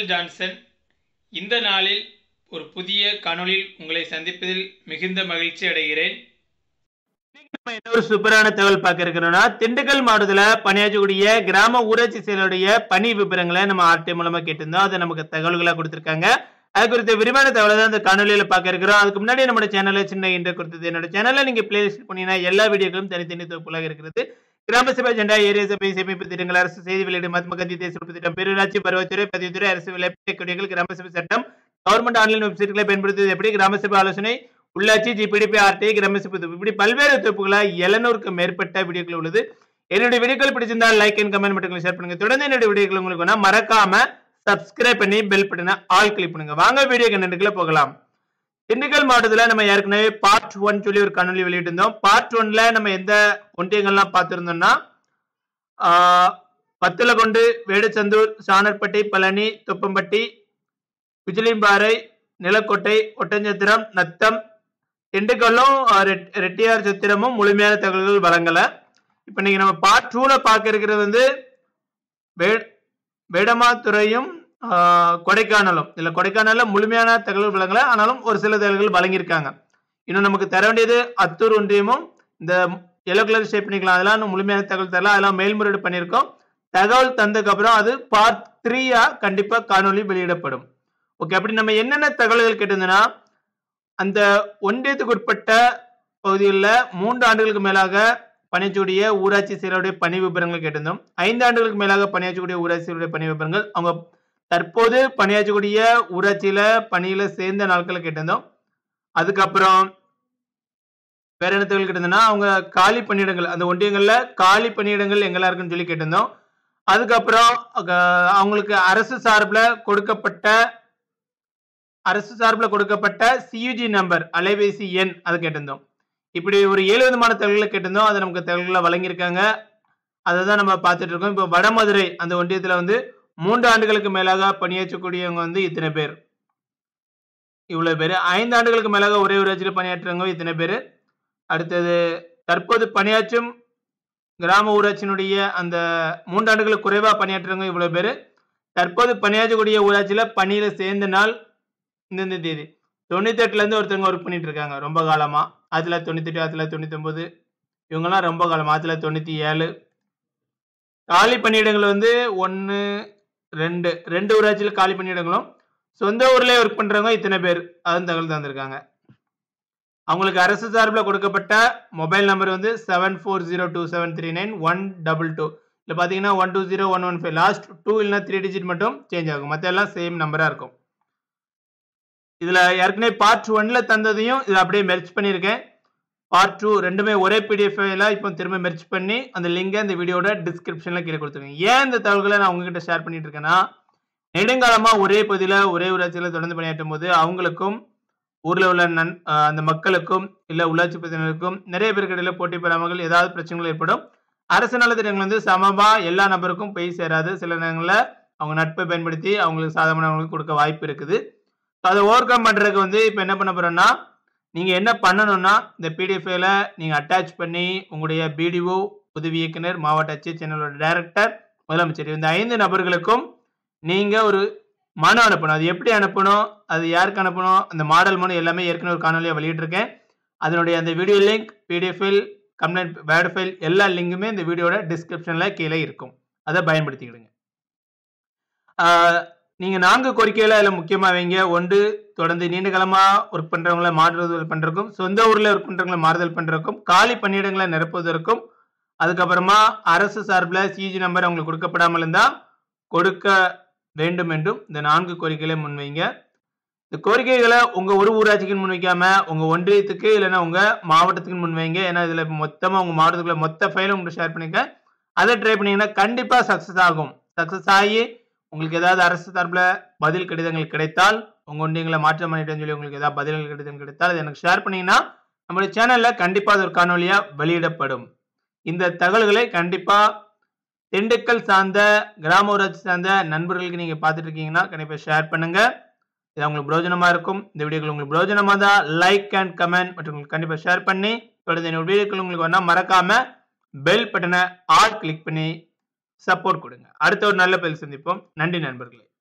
Michael Johnson. இந்த நாளில் ஒரு புதிய காணொளியில் உங்களை சந்திப்பதில் மிகுந்த மகிழ்ச்சி அடைகிறேன். என்ன ஒரு சூப்பரான தகவல் பார்க்க இருக்கிறோம்னா, திண்டுக்கல் மாவட்டத்துல பணியாற்றக்கூடிய கிராம ஊராட்சி செயலருடைய பணி விவரங்களை நம்ம ஆர்டி மூலமா கேட்டிருந்தோம். அதை நமக்கு தகவல்களா கொடுத்திருக்காங்க. அது குறித்த விரிவான தகவலை தான் இந்த காணொலியில பார்க்க இருக்கிறோம். அதுக்கு முன்னாடி நம்ம சேனல்ல சின்ன இன்ட்ரோ கொடுத்தது. என்னோட சேனல்ல நீங்க பிளேலிஸ்ட் பண்ணீங்கன்னா எல்லா வீடியோக்களும் தனித்தனி தொகுப்புகளாக இருக்கிறது. கிராம சபை ஜெண்டா, ஏரியா சபை, சேமிப்பு திட்டங்கள், அரசு செய்தி வெளியீடு, மகாத்மா காந்தி தேசிய உறுப்பு திட்டம், பேரூராட்சி பருவத்துறை, பதிவுத்துறை, அரசு விளையாட்டுகள், கிராம சபை சட்டம், கவர்மெண்ட் ஆன்லைன் வெப்சைட்களை பயன்படுத்துவது எப்படி, கிராம சபை ஆலோசனை, உள்ளாட்சி, ஜிபிடிபி, ஆர்டி, கிராம சபை இப்படி பல்வேறு தொகுப்புகளா 700க்கு மேற்பட்ட வீடியோக்கள் உள்ளது. என்னுடைய வீடியோக்கள் பிடிச்சிருந்தா லைக் அண்ட் கமெண்ட் மட்டும் ஷேர் பண்ணுங்க. தொடர்ந்து என்னுடைய வீடியோக்கள் உங்களுக்கு வேணா மறக்காம சப்ஸ்கிரைப் பண்ணி பெல் பட்டனை ஆல் கிளிக் பண்ணுங்க. வாங்க வீடியோ கண்டென்ட்க்குள்ள போகலாம். திண்டுக்கல் மாவட்டத்துல நம்ம ஏற்கனவே பார்ட் 1 சொல்லி ஒரு காணொலி வெளியிட்டிருந்தோம். பார்ட் 1ல நம்ம எந்த ஒன்றியங்கள்லாம் பார்த்திருந்தோம்னா, பத்தலகொண்டு, வேடச்சந்தூர், சாணர்பட்டி, பழனி, தொப்பம்பட்டி, குஜிலிம்பாறை, நிலக்கோட்டை, ஒட்டஞ்சத்திரம், நத்தம், திண்டுக்கல்லும் ரெட்டியார் சத்திரமும் முழுமையான தகவல்கள் வழங்கல. இப்ப நீங்க நம்ம பார்ட் 2ல பார்க்க இருக்கிறது வந்து வேடமாத்துறையும் கொடைக்கானலும். இல்ல கொடைக்கானல்ல முழுமையான தகவல் வழங்கல, ஆனாலும் ஒரு சில தகவல்கள் வழங்கியிருக்காங்க. இன்னும் நமக்கு தர வேண்டியது அத்தூர் ஒன்றியமும் இந்த எல்லோ கலர் ஷேப் பண்ணிக்கலாம். அதெல்லாம் முழுமையான தகவல் தரலாம். அதெல்லாம் மேல்முறையீடு பண்ணியிருக்கோம். தகவல் தந்ததுக்கு அப்புறம் அது பார்ட் 3 கண்டிப்பா காணொலி வெளியிடப்படும். ஓகே, அப்படி நம்ம என்னென்ன தகவல்கள் கேட்டிருந்தோம்னா, அந்த ஒன்றியத்துக்கு உட்பட்ட பகுதிகளில் 3 ஆண்டுகளுக்கு மேலாக பணியாற்றக்கூடிய ஊராட்சி செயலருடைய பணி விவரங்கள் கேட்டிருந்தோம். 5 ஆண்டுகளுக்கு மேலாக பணியாற்றக்கூடிய ஊராட்சி செயலருடைய பணி விவரங்கள், அவங்க தற்போது பணியாற்றக்கூடிய ஊராட்சியில பணியில சேர்ந்த நாட்களை கேட்டிருந்தோம். அதுக்கப்புறம் வேற என்ன தகவல் கேட்டிருந்தோம்னா, அவங்க காலி பணியிடங்கள், அந்த ஒன்றியங்கள்ல காலி பணியிடங்கள் எங்கெல்லாம் இருக்குன்னு சொல்லி கேட்டிருந்தோம். அதுக்கப்புறம் அவங்களுக்கு அரசு சார்பில் கொடுக்கப்பட்ட சியூஜி நம்பர், அலைபேசி எண், அது கேட்டிருந்தோம். இப்படி ஒரு 7 விதமான தகவல்களை கேட்டிருந்தோம். அதை நமக்கு தகவல்களை வழங்கியிருக்காங்க. அதை தான் நம்ம பார்த்துட்டு இருக்கோம். இப்போ வடமதுரை அந்த ஒன்றியத்தில் வந்து 3 ஆண்டுகளுக்கு மேலாக பணியாற்றக்கூடியவங்க வந்து இத்தனை பேர், இவ்வளவு பேர். 5 ஆண்டுகளுக்கு மேலாக ஒரே ஊராட்சியில் பணியாற்றுறவங்க இத்தனை பேர். அடுத்தது தற்போது பணியாற்றும் கிராம ஊராட்சியினுடைய அந்த 3 ஆண்டுகளுக்கு குறைவா பணியாற்றுறவங்க இவ்வளவு பேர். தற்போது பணியாற்றக்கூடிய ஊராட்சியில பணியில சேர்ந்த நாள் இந்த தேதி. 98ல இருந்து ஒருத்தவங்க ஒர்க் பண்ணிட்டு இருக்காங்க ரொம்ப காலமா. 1998, 1999, இவங்கெல்லாம் ரொம்ப காலமா. 1997. காலி பணியிடங்கள் வந்து 1, 2 ஊராட்சியில காலி பணியிடங்களும், சொந்த ஊர்லயே ஒர்க் பண்றவங்க இத்தனை பேர், அதுவும் தகவல் தந்திருக்காங்க. அவங்களுக்கு அரசு சார்பில் கொடுக்கப்பட்ட மொபைல் நம்பர் வந்து 7402739122. இல்ல பாத்தீங்கன்னா 120115, லாஸ்ட் 2 இல்லைன்னா 3 டிஜிட் மட்டும் சேஞ்ச் ஆகும். மற்ற எல்லாம் சேம் நம்பரா இருக்கும். இதுல ஏற்கனவே பார்ட் 1ல தந்ததையும் இதுல அப்படியே மெர்ஜ் பண்ணியிருக்கேன். பார்ட் 2 ரெண்டுமே ஒரே பிடிஎஃப் இப்போ திரும்ப மெர்ஜ் பண்ணி அந்த லிங்கை இந்த வீடியோட டிஸ்கிரிப்ஷன்ல கீழே கொடுத்துருக்கேன். ஏன் இந்த தகவல்களை நான் உங்ககிட்ட ஷேர் பண்ணிட்டு இருக்கேன்னா, நெடுங்காலமா ஒரே பகுதியில ஒரே ஊராட்சியில தொடர்ந்து பணியாற்றும் போது அவங்களுக்கும் ஊர்ல உள்ள அந்த மக்களுக்கும் இல்ல உள்ளாட்சி பிரதிநிதிகளுக்கும் நிறைய பேருக்கு இடையில போட்டி பெறாமல் ஏதாவது பிரச்சனைகள் ஏற்படும். அரசு நலத்திட்டங்கள் வந்து சமமா எல்லா நபருக்கும் போய் சேராது. சில நேரங்களில் அவங்க நட்பை பயன்படுத்தி அவங்களுக்கு சாதகமானவங்களுக்கு கொடுக்க வாய்ப்பு இருக்குது. அதை ஓவர் கம் பண்றதுக்கு வந்து இப்ப என்ன பண்ண போறோம்னா, நீங்க என்ன பண்ணணும்னா, இந்த பிடிஎஃப்ல நீங்க அட்டாச் பண்ணி உங்களுடைய பிடிஓ, உதவி இயக்குனர், மாவட்ட ஆட்சியர், சேனலோட டைரக்டர், முதலமைச்சர், இந்த 5 நபர்களுக்கும் நீங்க ஒரு மனு அனுப்பணும். அது எப்படி அனுப்பணும், அது யாருக்கு அனுப்பணும், அந்த மாடல் மனு எல்லாமே ஏற்கனவே ஒரு காணொலியா வெளியிட்டிருக்கேன். அதனுடைய அந்த video link, PDF file, complaint word file எல்லா லிங்குமே இந்த வீடியோட டிஸ்கிரிப்ஷன்ல கீழே இருக்கும். அதை பயன்படுத்திக்கிடுங்க. நீங்க 4 கோரிக்கைகளை அதில் முக்கியமா வைங்க. 1, தொடர்ந்து நீண்ட காலமா ஒர்க் பண்றவங்களை மாறுதல் பண்றதுக்கும், சொந்த ஊர்ல ஒர்க் பண்றவங்களை மாறுதல் பண்றதுக்கும், காலி பணியிடங்களை நிரப்புவதற்கும், அதுக்கப்புறமா அரசு சார்பில் சிஜி நம்பர் அவங்களுக்கு கொடுக்கப்படாமல் இருந்தா கொடுக்க வேண்டும் என்றும் இந்த 4 கோரிக்கைகளை முன்வைங்க. இந்த கோரிக்கைகளை உங்க ஒரு ஊராட்சிக்கு முன்வைக்காம உங்க ஒன்றியத்துக்கு இல்லைன்னா உங்க மாவட்டத்துக்கு முன்வைங்க. ஏன்னா இதுல மொத்தமா உங்க மாவட்டத்துக்குள்ள மொத்த ஃபைலும் உங்களுக்கு ஷேர் பண்ணிக்க. அதை ட்ரை பண்ணீங்கன்னா கண்டிப்பா சக்சஸ் ஆகும். சக்சஸ் ஆகி உங்களுக்கு ஏதாவது அரசு சார்பில் பதில் கடிதங்கள் கிடைத்தால், உங்க ஒன்றியங்களை மாற்றம் பண்ணிட்டேன்னு சொல்லி உங்களுக்கு ஏதாவது பதில்கள் கடிதம் கிடைத்தால் அதை எனக்கு ஷேர் பண்ணீங்கன்னா நம்மளுடைய சேனல்ல கண்டிப்பா அது ஒரு காணொலியா வெளியிடப்படும். இந்த தகவல்களை கண்டிப்பா திண்டுக்கல் சார்ந்த கிராம ஊராட்சி சார்ந்த நண்பர்களுக்கு நீங்க பார்த்துட்டு இருக்கீங்கன்னா கண்டிப்பா ஷேர் பண்ணுங்க. இது உங்களுக்கு பிரயோஜனமா இருக்கும். இந்த வீடியோக்கள் உங்களுக்கு பிரயோஜனமா தான் லைக் அண்ட் கமெண்ட் மற்றும் கண்டிப்பா ஷேர் பண்ணி தொடர்ந்து இந்த வீடியோக்கள் உங்களுக்கு வேணா மறக்காம பெல் பட்டனை ஆல் கிளிக் பண்ணி சப்போர்ட் கொடுங்க. அடுத்த ஒரு நல்ல பதில் சந்திப்போம். நன்றி நண்பர்களே.